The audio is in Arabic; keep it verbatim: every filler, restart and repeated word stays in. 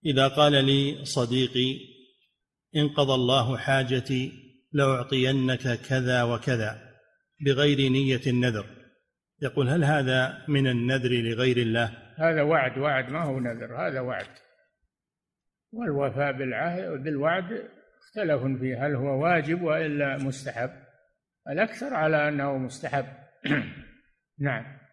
إذا قال لي صديقي: إن قضى الله حاجتي لأعطينك كذا وكذا، بغير نية النذر، يقول: هل هذا من النذر لغير الله؟ هذا وعد، وعد ما هو نذر، هذا وعد. والوفاء بالعهد بالوعد اختلف فيه، هل هو واجب وإلا مستحب؟ الأكثر على أنه مستحب. نعم.